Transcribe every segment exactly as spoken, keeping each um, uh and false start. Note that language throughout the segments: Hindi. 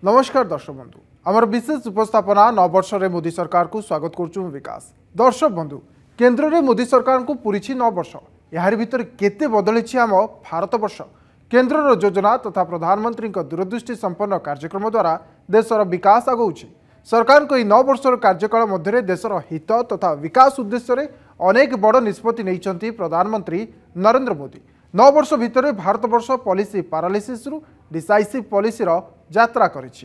नमस्कार दर्शक बंधु आमर विशेष उपस्थापना नौ वर्ष रे मोदी सरकार को स्वागत करुचु विकास। दर्शक बंधु केंद्र रे मोदी सरकार को पूरी नौ वर्ष यार भीतर केते बदली आम भारत वर्ष केंद्र योजना तथा प्रधानमंत्री दूरदृष्टि संपन्न कार्यक्रम द्वारा देशर विकास आगौछि। सरकार को नौ वर्षर कार्यकाल मध्य देशर हित तथा विकास उद्देश्य अनेक बड़ निष्पत्ति नहीं प्रधानमंत्री नरेंद्र मोदी। नौ वर्ष भितर भारत वर्ष पॉलिसी पैरालिसिस रु डिसाइसिव पॉलिसी रो यात्रा करिछि।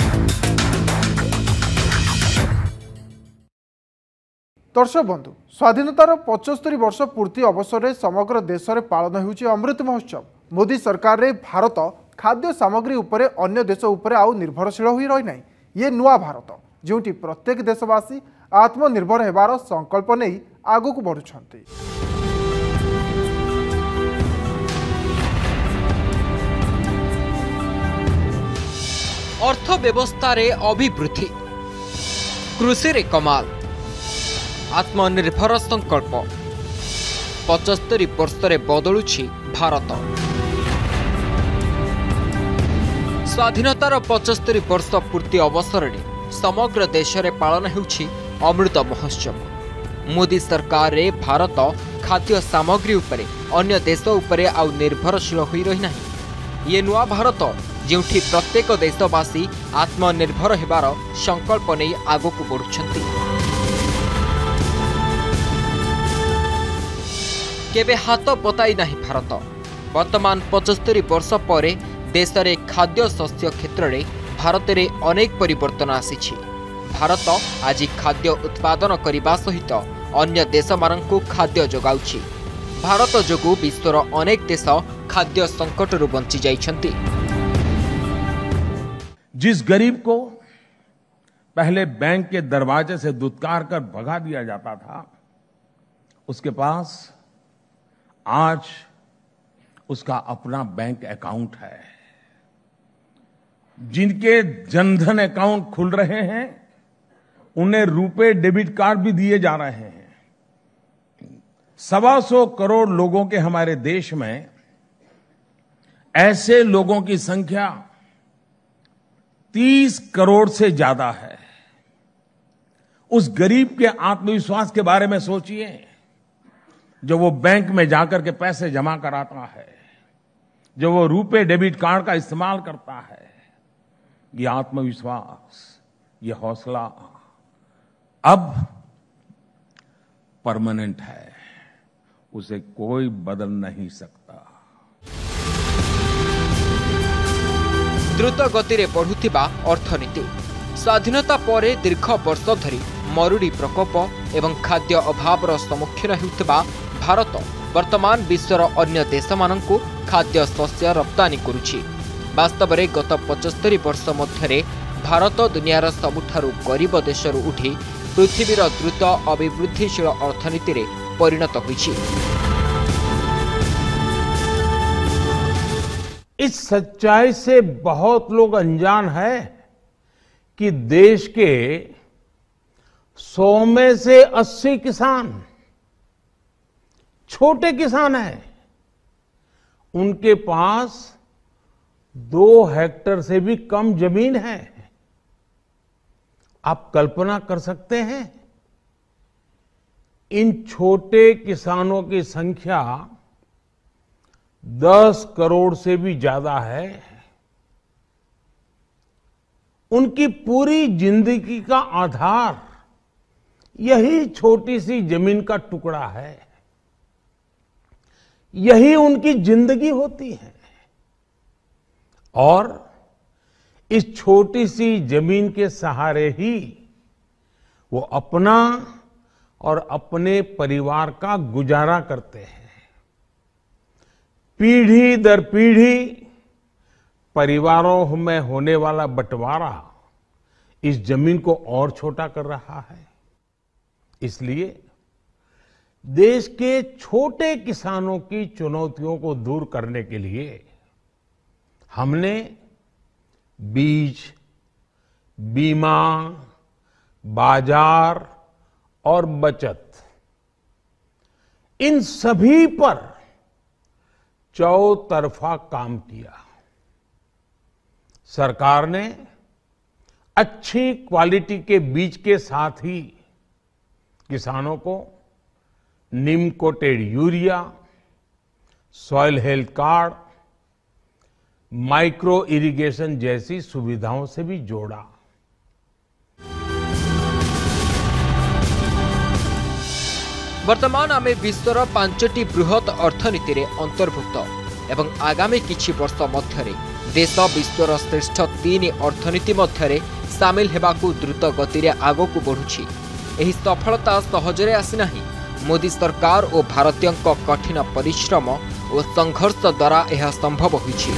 दर्शक बंधु स्वाधीनतार पचहत्तर वर्ष पूर्ति अवसर में समग्र देश में पालन होउछि अमृत महोत्सव। मोदी सरकार रे भारत खाद्य सामग्री उपरे अन्य देश उपरे आउ निर्भरशील होई रही नहीं। ये नुआ भारत जोटी प्रत्येक देशवासी आत्मनिर्भर हेबार संकल्प नहीं आगु को बढ़ुछंती। अर्थव्यवस्था रे अभिवृद्धि, कृषि रे कमाल, आत्मनिर्भर संकल्प पचहत्तर वर्ष रे बदलुछि भारत। स्वाधीनतार पचहत्तर वर्ष पूर्ति अवसर में समग्र देश रे पालन होउछि अमृत महोत्सव। मोदी सरकार रे भारत खाद्य सामग्री उपरे अन्य देश उपरे आउ निर्भरशील होई रही नहीं। ये नुआ भारत जोठी प्रत्येक देशवासी आत्मनिर्भर हेबार संकल्प नहीं आगु को बढ़ुछंती। केबे हाथ पताई नहीं भारत वर्तमान पचहत्तर वर्ष पर देश रे खाद्य शस्य क्षेत्र में भारत रे अनेक परिवर्तन आसीछि। भारत आज खाद्य उत्पादन करने सहित अन्य देश मानकु खाद्य जोगाउछि। भारत जोगु विश्वर अनेक देश खाद्य संकट रु बंची जाइछंती। जिस गरीब को पहले बैंक के दरवाजे से दुत्कार कर भगा दिया जाता था, उसके पास आज उसका अपना बैंक अकाउंट है। जिनके जनधन अकाउंट खुल रहे हैं उन्हें रुपे डेबिट कार्ड भी दिए जा रहे हैं। सवा सौ करोड़ लोगों के हमारे देश में ऐसे लोगों की संख्या तीस करोड़ से ज्यादा है। उस गरीब के आत्मविश्वास के बारे में सोचिए, जो वो बैंक में जाकर के पैसे जमा कराता है, जो वो रुपे डेबिट कार्ड का इस्तेमाल करता है। ये आत्मविश्वास, ये हौसला अब परमानेंट है, उसे कोई बदल नहीं सकता। द्रुत गति रे बढ़ुथिबा अर्थनीति, स्वाधीनता परे दीर्घ वर्ष धरी मरुड़ी प्रकोप एवं खाद्य अभावर सम्मुखीन हेउथिबा भारत वर्तमान विश्वर अन्य देश मानकु खाद्य शस्य रप्तानी करुछि। वास्तव में गत पचहत्तर वर्ष मध्य भारत दुनियार सबुठारु गरीब देशरू उठी पृथ्वीर द्रुत अभिवृद्धिशील अर्थनीति रे परिणत होइछि। इस सच्चाई से बहुत लोग अनजान है कि देश के सौ में से अस्सी किसान छोटे किसान हैं। उनके पास दो हेक्टेयर से भी कम जमीन है। आप कल्पना कर सकते हैं, इन छोटे किसानों की संख्या दस करोड़ से भी ज्यादा है। उनकी पूरी जिंदगी का आधार यही छोटी सी जमीन का टुकड़ा है। यही उनकी जिंदगी होती है और इस छोटी सी जमीन के सहारे ही वो अपना और अपने परिवार का गुजारा करते हैं। पीढ़ी दर पीढ़ी परिवारों में होने वाला बंटवारा इस जमीन को और छोटा कर रहा है। इसलिए देश के छोटे किसानों की चुनौतियों को दूर करने के लिए हमने बीज, बीमा, बाजार और बचत, इन सभी पर चौतरफा काम किया। सरकार ने अच्छी क्वालिटी के बीज के साथ ही किसानों को neem coated urea, soil health card, micro irrigation जैसी सुविधाओं से भी जोड़ा। वर्तमान आमे विश्वर पांचटी बृहत अर्थनीति रे अंतर्भुक्त एवं आगामी किछि वर्ष मध्यरे देश विश्वर श्रेष्ठ तीन अर्थनीति मध्यरे सामिल हेबाकू द्रुत गति रे आगकू बढ़ुछि। एही सफलता सहजरे आसी नाही। मोदी सरकार और भारतीयों कठिन परिश्रम और संघर्ष द्वारा यह संभव होइछि।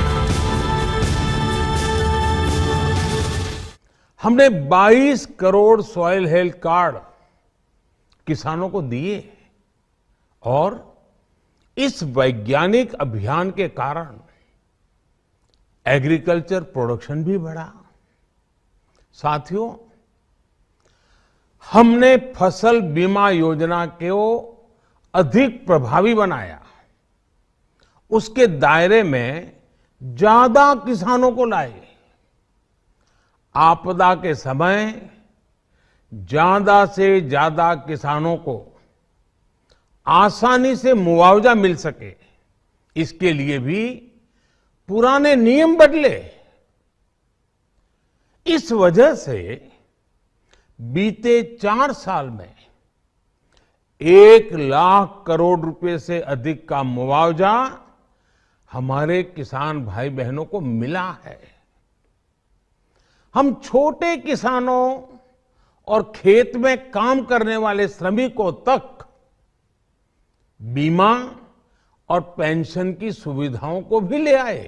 हमने बाईस करोड़ सॉइल हेल्थ कार्ड किसानों को दिए और इस वैज्ञानिक अभियान के कारण एग्रीकल्चर प्रोडक्शन भी बढ़ा। साथियों, हमने फसल बीमा योजना को अधिक प्रभावी बनाया। उसके दायरे में ज्यादा किसानों को लाए। आपदा के समय ज्यादा से ज्यादा किसानों को आसानी से मुआवजा मिल सके, इसके लिए भी पुराने नियम बदले। इस वजह से बीते चार साल में एक लाख करोड़ रुपए से अधिक का मुआवजा हमारे किसान भाई बहनों को मिला है। हम छोटे किसानों और खेत में काम करने वाले श्रमिकों तक बीमा और पेंशन की सुविधाओं को भी ले आए।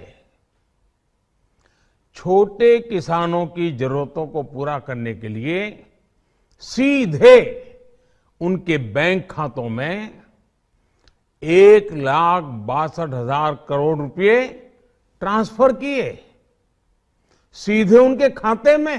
छोटे किसानों की जरूरतों को पूरा करने के लिए सीधे उनके बैंक खातों में एक लाख बासठ हजार करोड़ रुपए ट्रांसफर किए, सीधे उनके खाते में।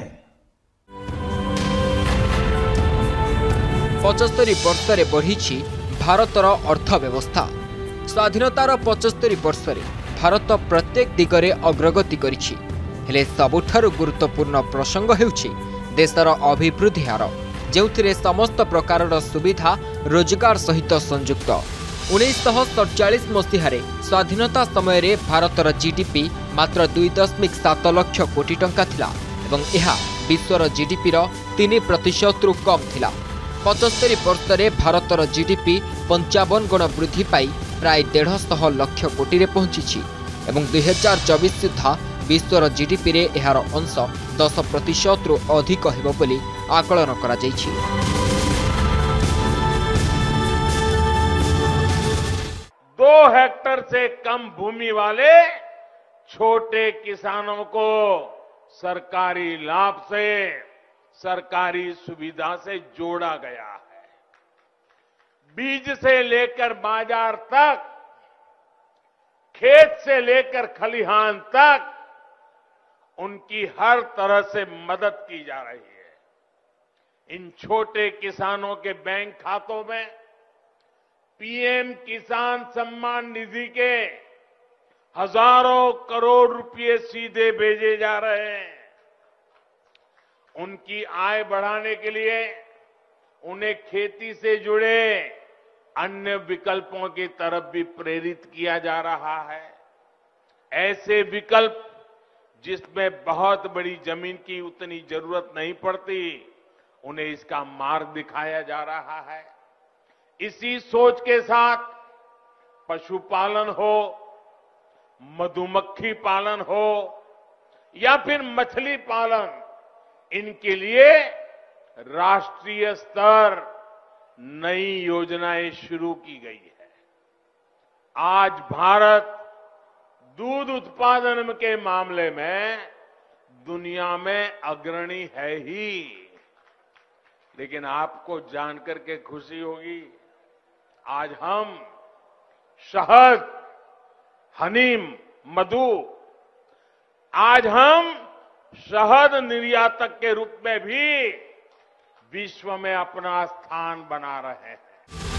पचस्तरी वर्ष बढ़ी भारतर अर्थव्यवस्था। स्वाधीनतार पचस्तरी वर्ष भारत प्रत्येक दिगरे अग्रगति करिछि। हेले सबुठारु गुरुत्वपूर्ण प्रसंग हेउछि देशर अभिवृद्धि हार, जेउथिरे समस्त प्रकारर सुविधा रोजगार सहित संयुक्त। उन्नीस सड़चाश मसीह स्वाधीनता समय भारतर जीडीपी मात्र दुई दशमिक सात लक्ष कोटी टंका थिला एवं यह विश्वर जीडीपी रो तीन प्रतिशत रु कम थिला। पचस्तरी वर्ष भारतर जीडीपी पंचावन गुण वृद्धि पाई प्राय डेढ़ सौ लक्ष कोटी रे पहुंची एवं दुई हजार चौबीस सुधा विश्वर जीडीपी रे एहार अंश दस प्रतिशत रु अधिक हेबो बोली आकलन करा जायछि। दो हेक्टर से कम भूमि वाले छोटे किसानों को सरकारी लाभ से, सरकारी सुविधा से जोड़ा गया है। बीज से लेकर बाजार तक, खेत से लेकर खलिहान तक उनकी हर तरह से मदद की जा रही है। इन छोटे किसानों के बैंक खातों में पीएम किसान सम्मान निधि के हजारों करोड़ रुपए सीधे भेजे जा रहे हैं। उनकी आय बढ़ाने के लिए उन्हें खेती से जुड़े अन्य विकल्पों की तरफ भी प्रेरित किया जा रहा है। ऐसे विकल्प जिसमें बहुत बड़ी जमीन की उतनी जरूरत नहीं पड़ती, उन्हें इसका मार्ग दिखाया जा रहा है। इसी सोच के साथ पशुपालन हो, मधुमक्खी पालन हो या फिर मछली पालन, इनके लिए राष्ट्रीय स्तर नई योजनाएं शुरू की गई है। आज भारत दूध उत्पादन के मामले में दुनिया में अग्रणी है ही, लेकिन आपको जानकर के खुशी होगी, आज हम शहद, हनीम, मधु, आज हम शहद निर्यातक के रूप में भी विश्व में अपना स्थान बना रहे हैं।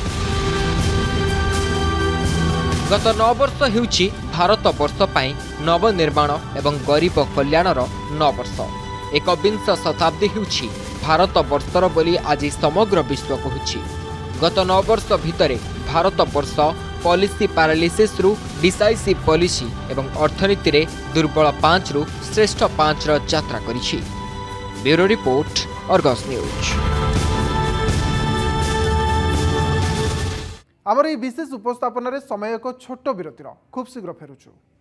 गत नौ वर्ष हेउछि भारत वर्ष पाई नवनिर्माण एवं गरीब कल्याणर नौ वर्ष। एकविंश शताब्दी होउछि भारत वर्षर बोली आज समग्र विश्व कहूछि। गत नौ वर्ष भितर भारत वर्ष पॉलिसी पैरालिसिस रु डिसाइसिव पॉलिसी एवं अर्थनीति रे दुर्बल पांच रु श्रेष्ठ पांच र यात्रा करिछि। Bureau report, Argus news. आमर ये विशेष उपस्थापन समय एक छोट विरतिर खूब शीघ्र फेरुछु।